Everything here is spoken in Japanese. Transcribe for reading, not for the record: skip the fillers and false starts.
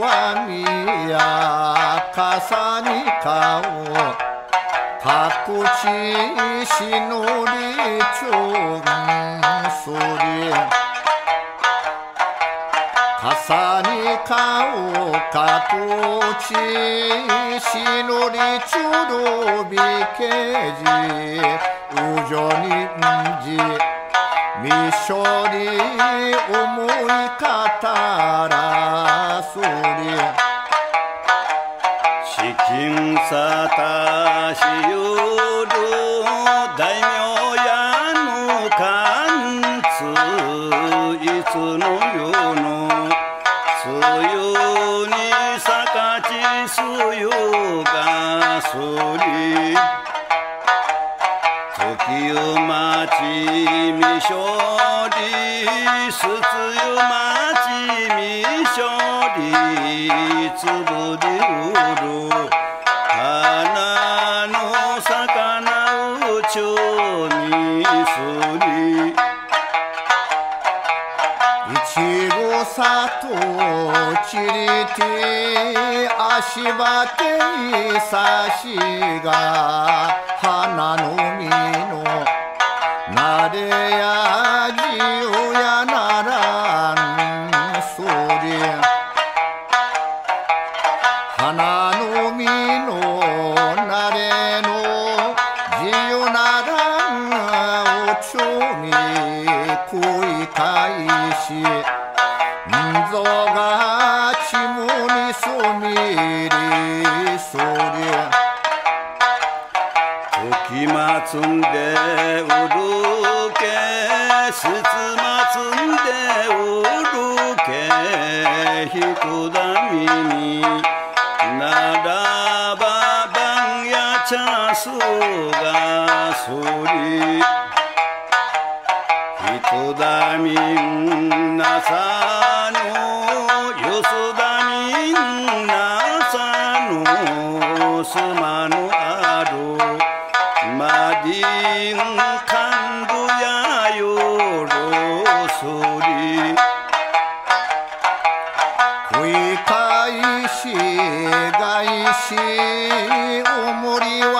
神や傘に顔各地しのりちょんそり傘に顔各地しのりちょどびけじうじょにんじみしょり思いかたらそり資金さたしゆる大名やの貫通いつの世の梅雨に咲かち梅雨がすり時を待ちみしょりすつゆ待ちみしょりつぶりうる花の魚うちゅにすりいちごさとちりて足場ていさしが花の実のなれやじおやならんそり花の実のなれのじおならんおちょみ恋かいしんぞがちむにそみりそり時まつんでうるけすつまつんでうるけひくだみにならばばんやちゃすがすりひとだみんなさぬゆすだみんなさぬすまぬあるマディンカンドやよろすり繰り返し返しおもりは